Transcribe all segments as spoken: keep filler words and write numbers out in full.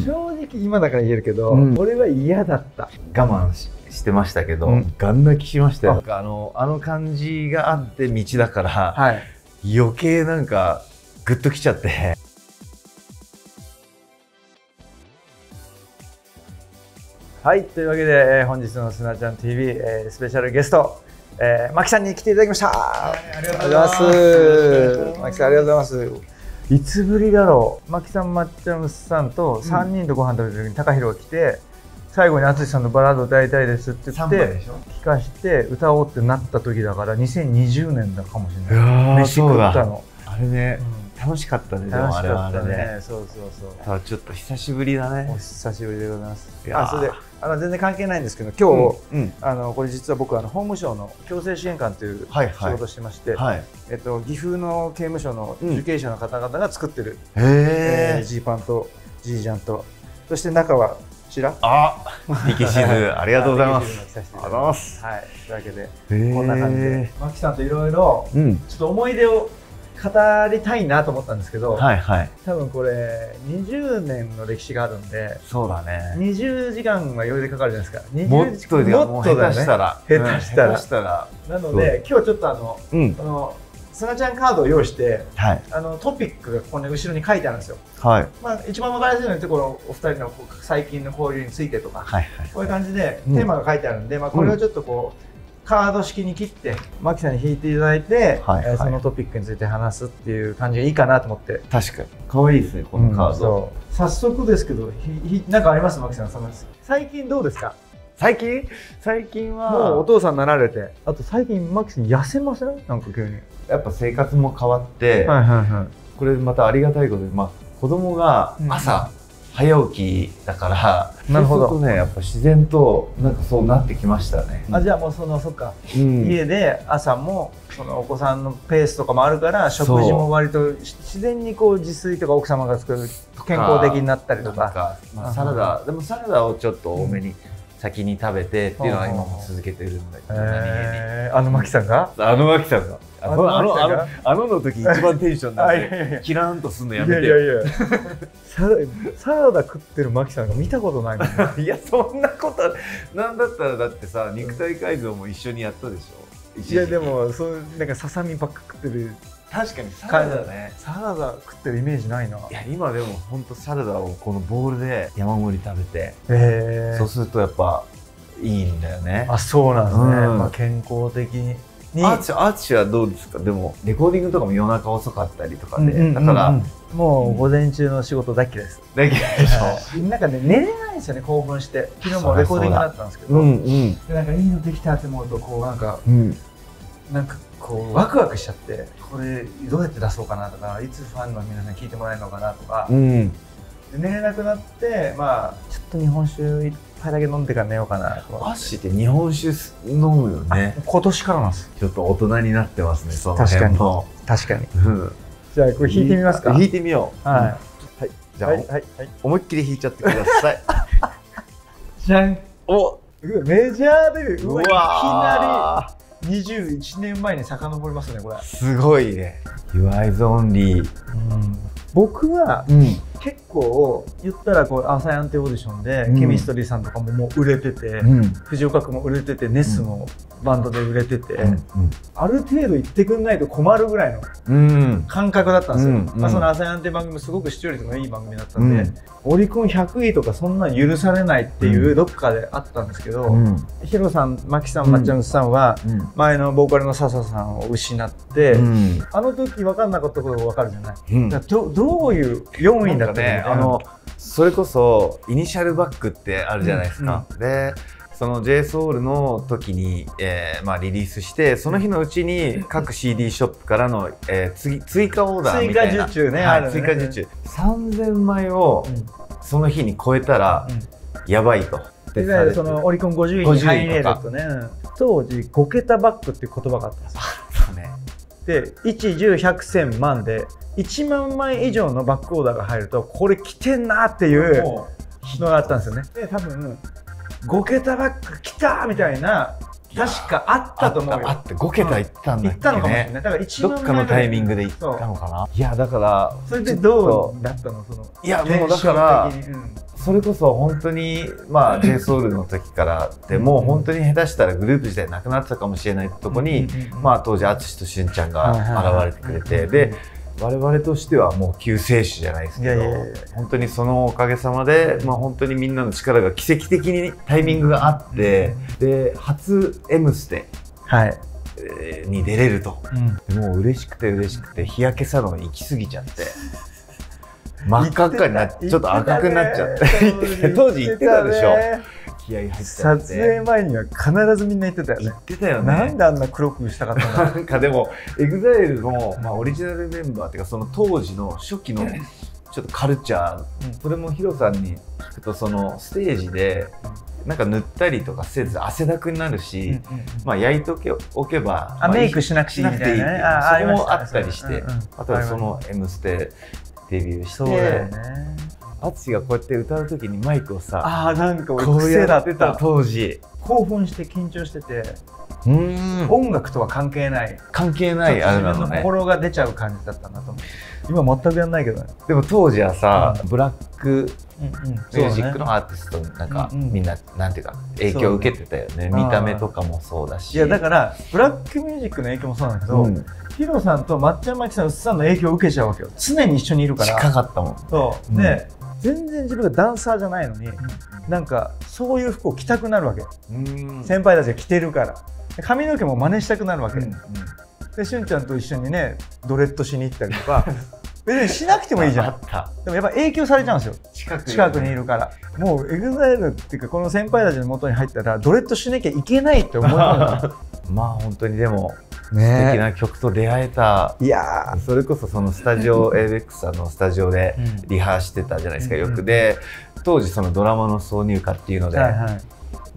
正直今だから言えるけど、俺は嫌だった。 我慢ししてましたけど、ガン泣きしましたよ。あのあの感じがあって道だから、余計なんかグッときちゃって。 はい、というわけで本日のすなちゃん ティーブイ、えー、スペシャルゲスト、えー、マキさんに来ていただきました。ありがとうございます。マキさんありがとうございます。いつぶりだろう。マキさん、まっちゃんさんとさんにんでご飯食べた時に高弘が来て、最後に淳さんのバラード歌いたいですって言って聞かして歌おうってなった時だからにせんにじゅうねんだかもしれない。飯食ったの。 あれね、楽しかったね。でもあれはあれね。 そうそうそう。 ただちょっと久しぶりだね。 お久しぶりでございます。あ、それであの全然関係ないんですけど、今日、うんうん、あのこれ実は僕あの法務省の強制支援官という仕事をしてまして、えっと岐阜の刑務所の受刑者の方々が作ってるジーパンとジージャンと、そして中はこちら。 あ、力士図ありがとうございます。ありがとうございます。 はい、というわけでこんな感じでマキさんといろいろちょっと思い出を語りたいなと思ったんですけど、はいはい、多分これにじゅうねんの歴史があるんで、 そうだね、 にじゅうじかんは余裕でかかるじゃないですか。 もっとでも下手したら下手したらなので今日ちょっとあの、うん、あのすなちゃんカードを用意して、はい、あのトピックがここに後ろに書いてあるんですよ。はい、まあ一番分かりやすいのはこのお二人の最近の交流についてとか、はいはい、こういう感じでテーマが書いてあるんで、うん、まあこれをちょっとこう、カード式に切ってマキさんに引いていただいて、はいはい、そのトピックについて話すっていう感じがいいかなと思って。 確かに可愛いですね、このカード。 うん、早速ですけど、ひひなんかありますマキさん。その最近どうですか？ 最近最近はもうお父さんになられて、あと最近マキさん痩せません？なんか急に。 やっぱ生活も変わって、はいはいはい、これまたありがたいことで、まあ子供が朝、うん早起きだから、なるほどね、やっぱ自然となんかそうなってきましたね。 あ、じゃあもうそのそっか、うん、家で朝もそのお子さんのペースとかもあるから食事も割と自然にこう自炊とか奥様が作る健康的になったりとか、なんかまあ、サラダでもサラダをちょっと多めに先に食べてっていうのは今も続けてるんだけど、 えー、あのマキさんがあのマキさんがあのあのあのあのの時一番テンションなんでキラーンとすんのやめてよ。いやいやいやサラダ食ってるマキさんが見たことないもん。 いやそんなことなんだったらだってさ肉体改造も一緒にやったでしょ。 いやでもそうなんかささみばっか食ってる。 確かにサラダね。 サラダ食ってるイメージないな。いや今でも本当サラダをこのボウルで山盛り食べて、えー、そうするとやっぱいいんだよね。 あ、そうなんですね。うん、まあ健康的に。 アーチアーチはどうですか？でもレコーディングとかも夜中遅かったりとかで、だからもう午前中の仕事大嫌いです。 大嫌いでしょ。 なんかね寝れないんですよね、興奮して。昨日もレコーディングだったんですけど、なんかいいのできたって思うとこうなんか、うん、なんかこうワクワクしちゃって、これどうやって出そうかなとか、いつファンの皆さんに聞いてもらえるのかなとか、うん、寝れなくなって、まあちょっと日本酒一杯だけ飲んでから寝ようかな。 アッシーって日本酒飲むよね。 今年からなんです。 ちょっと大人になってますね。その辺も確かに。確かに。うん、じゃあこれ引いてみますか。 引いてみよう。 はい。 はい。じゃあ、はいはい、思いっきり引いちゃってください。 じゃん。お、メジャーデビュー。うわ、いきなりにじゅういちねんまえに遡りますねこれ。 すごいね。Your Eyes Only。 僕は、うん、結構言ったらこうアサヤンってオーディションで、うん、ケミストリーさんとかももう売れてて、うん、藤岡君も売れてて、ネスもバンドで売れてて、うん、ある程度言ってくんないと困るぐらいの感覚だったんですよ。うん、まあそのアサヤンって番組すごく視聴率のいい番組だったんで、うん、オリコンひゃくいとかそんな許されないっていうどっかであったんですけど、うん、ヒロさん、マキさん、まっちゃんさんは前のボーカルの笹さんを失って、うん、あの時分かんなかったことが分かるじゃない。うん、だどどういうよんいだったのね。あのそれこそイニシャルバックってあるじゃないですか。うんうん、でその ジェイソウル の時に、えーまあ、リリースしてその日のうちに各 シーディー ショップからの、えー、追, 追加オーダーみたいな追加受注ね、 はい、追加受注さんぜんまいをその日に超えたらやばいと。 いわゆるそのオリコンごじゅういに入れるとね、当時ごけたバックっていう言葉があったんですよ。そうね。でいち、じゅう、ひゃく、せん、万でいちまんまい以上のバックオーダーが入るとこれ来てんなっていうのがあったんですよね。で多分ごけたバック来たみたいな確かあったと思うよ。 あってごけたいったんだっけね。 いったのかもしれない。だからいちまんどっかのタイミングでいったのかな。いやだからそれでどうだったのその。 いやもうだからそれこそ本当にまあ ジェイソウル の時からでもう本当に下手したらグループ自体なくなってたかもしれないとこに、まあ当時淳としゅんちゃんが現れてくれて、で我々としてはもう救世主じゃないですけど、本当にそのおかげさまで、まあ、本当にみんなの力が奇跡的にタイミングがあって、で初「M ステ」に出れると、うん、もう嬉しくて嬉しくて日焼けサロン行き過ぎちゃって真っ赤っかになっちょっと赤くなっちゃって当時言ってたでしょ。気合入っちゃって撮影前には必ずみんな言ってたよね。 言ってたよね。 なんであんな黒くしたかったのなんかでも エグザイル の、まあ、オリジナルメンバーっていうかその当時の初期のちょっとカルチャー、うん、それもヒロさんに聞くとそのステージでなんか塗ったりとかせず汗だくになるし、うんうん、まあ焼いておけば、 あ、メイクしなくていいみたいなね。 それもあったりして、うんうん、あとはその「M ステ」デビューして。そうだよね。淳がこうやって歌う時にマイクをさ、 あーなんか俺こうやってた当時興奮して緊張してて、うーん音楽とは関係ない関係ないあれなのね。 心が出ちゃう感じだったなと思う。今全くやんないけどね。 でも当時はさ、うん、ブラックミュージックのアーティストになんか、うんうん、みんななんていうか影響を受けてたよね。見た目とかもそうだし。 いやだからブラックミュージックの影響もそうなんだけど、うん、ヒロさんとまっちゃんまきさん、うっさんの影響を受けちゃうわけよ。常に一緒にいるから。 近かったもん。 そう。で、うん全然自分がダンサーじゃないのに、なんかそういう服を着たくなるわけ。うん先輩たちが着てるから髪の毛も真似したくなるわけ、うんうん、でしゅんちゃんと一緒にねドレッドしに行ったりとか別にしなくてもいいじゃん。でもやっぱ影響されちゃうんですよ。近くに、ね、近くにいるからもう エグザイル っていうかこの先輩たちの元に入ったらドレッドしなきゃいけないって思うのよまあ本当にでもね、素敵な曲と出会えた。いやそれこそそのスタジオ エーベックス さんのスタジオでリハしてたじゃないですか、うん、よくで当時そのドラマの挿入歌っていうので、はいはい、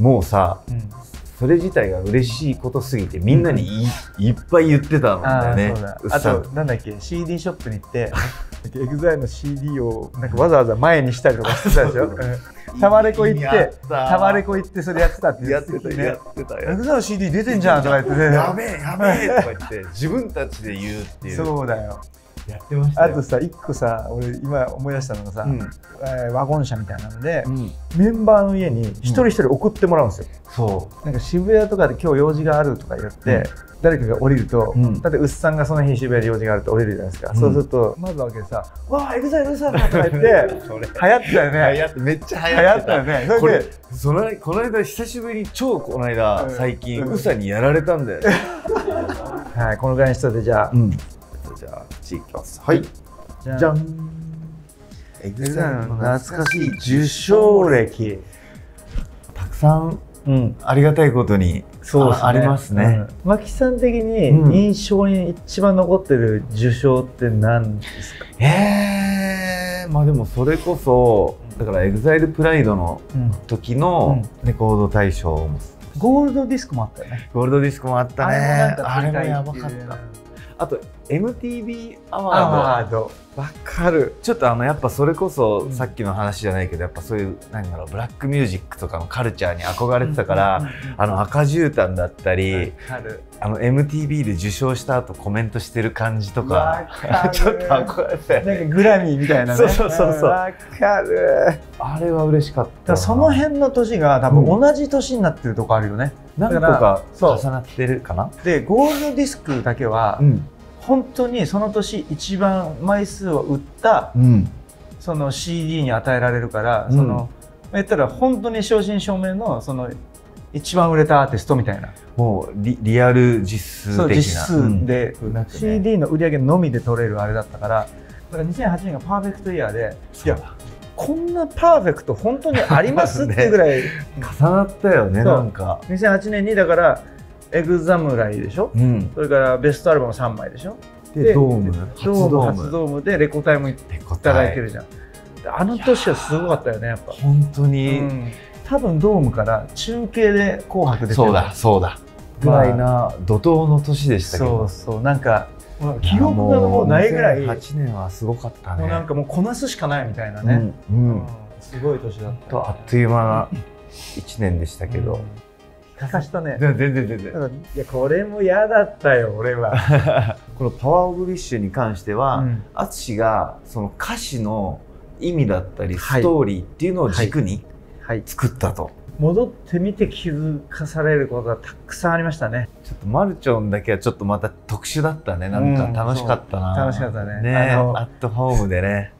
もうさ、うん、それ自体が嬉しいことすぎてみんなに い,、うん、いっぱい言ってたんだよね。 あとなんだっけ シーディー ショップに行ってエグザイル の シーディー をなんかわざわざ前にしたりとかしてたでしょタワレコ行ってタワレコ行ってそれやってたって言ってたね。やってたエグザイル の シーディー 出てんじゃんとか言ってねやべえやべえとか言って自分たちで言うっていう。 そうだよやってましたよ。 あとさ一個さ俺今思い出したのがさ、うんえー、ワゴン車みたいなので、うん、メンバーの家に一人一人送ってもらうんですよ、うん、そうなんか渋谷とかで今日用事があるとか言って、うん、誰かが降りると、うん、だってうっさんがその日渋谷で用事があると降りるじゃないですか、うん、そうするとまずわけでさ「わあエグザイルさん!」とか言って流行ってたよね。 流行ってめっちゃ流行ってたよね。 これそのこの間久しぶりに超この間、うん、最近うさにやられたんだよねはいこのぐらいにしといてじゃあ、うん、 じゃあ次いきます。はいじゃんエグザイルの懐かしい受賞歴たくさん、うん、ありがたいことにそう、ね、ありますね。 マキさん的に印象に一番残ってる受賞って何ですか？ うん、えー、まあでもそれこそだからエグザイルプライドの時のレコード大賞も、うんうん、 ゴールドディスクもあったよね。 ゴールドディスクもあったね。あれもやばかった。あと エムティービー アワードわかる。ちょっとあのやっぱそれこそさっきの話じゃないけどやっぱそういう何だろうブラックミュージックとかのカルチャーに憧れてたからあの赤絨毯だったりあの エムティービー で受賞した後コメントしてる感じとかちょっと憧れてなんかグラミーみたいなね。 そうそうそうそうわかる。 あれは嬉しかった。 その辺の年が多分同じ年になってるとこあるよね。 何個か重なってるかな。 でゴールドディスクだけは、うん、本当にその年一番枚数を売った、うん、その シーディー に与えられるから、うん、その言ったら本当に正真正銘のその一番売れたアーティストみたいな。もう リ, リアル実数的な。そう実数で、うんね、シーディー の売り上げのみで取れるあれだったからだからにせんはちねんがパーフェクトイヤーでいやこんなパーフェクト本当にありますってぐらい、ね、 重なったよね。なんかにせんはちねんにだからエグザムライでしょ、うん、それからベストアルバムさんまいでしょでドーム初ドーム初ドームでレコ大もいただいてるじゃん。あの年はすごかったよねやっぱ本当に、うん、 多分ドームから中継で紅白出てるそうだそうだぐらいな怒涛の年でしたけど、 そうそうなんか記憶がもうないぐらいにせんはちねんはすごかったね。 もうなんかもうこなすしかないみたいなね、うんうん、すごい年だった。 とあっという間ないちねんでしたけど、 うん、かしたね。 全然全然いやこれも嫌だったよ俺はこのパワーオブウィッシュに関しては淳、うん、がその歌詞の意味だったりストーリーっていうのを軸に作ったと。 戻ってみて気づかされることがたくさんありましたね。 ちょっとマルチョンだけはちょっとまた特殊だったね。なんか楽しかったな。 うん、楽しかったね。 ね、アットホームでね。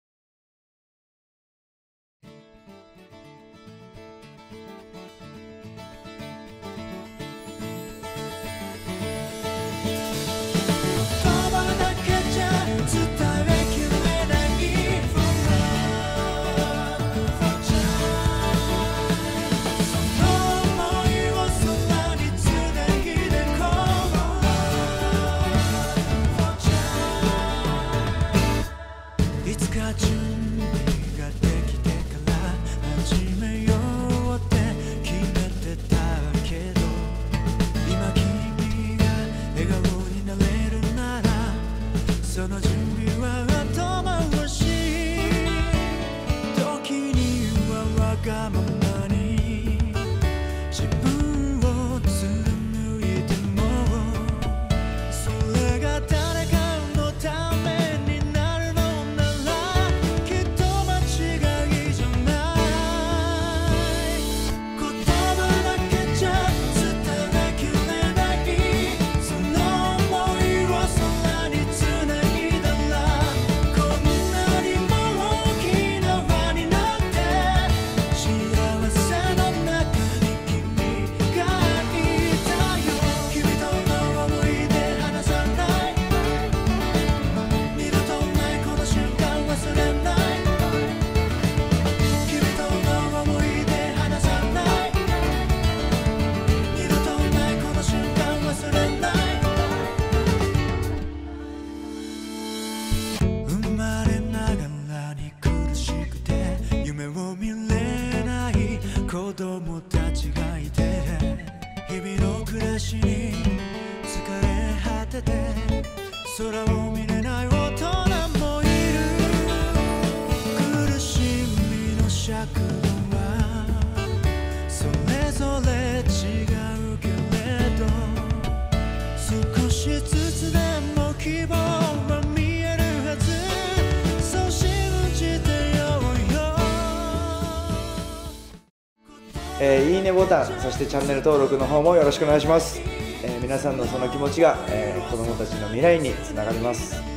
えー、いいねボタン、そしてチャンネル登録の方もよろしくお願いします。えー、皆さんのその気持ちが、えー、子どもたちの未来につながります。